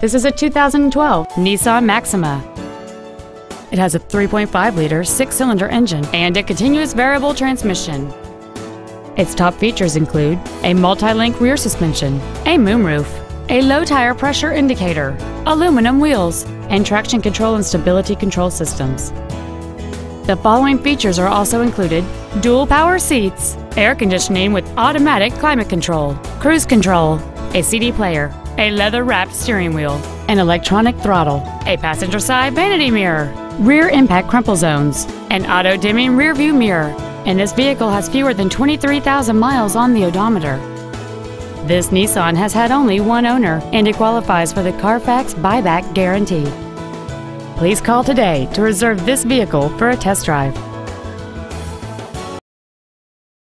This is a 2012 Nissan Maxima. It has a 3.5-liter six-cylinder engine and a continuous variable transmission. Its top features include a multi-link rear suspension, a moonroof, a low tire pressure indicator, aluminum wheels, and traction control and stability control systems. The following features are also included: dual power seats, air conditioning with automatic climate control, cruise control, a CD player, a leather-wrapped steering wheel, an electronic throttle, a passenger side vanity mirror, rear impact crumple zones, an auto-dimming rear-view mirror, and this vehicle has fewer than 23,000 miles on the odometer. This Nissan has had only one owner, and it qualifies for the Carfax buyback guarantee. Please call today to reserve this vehicle for a test drive.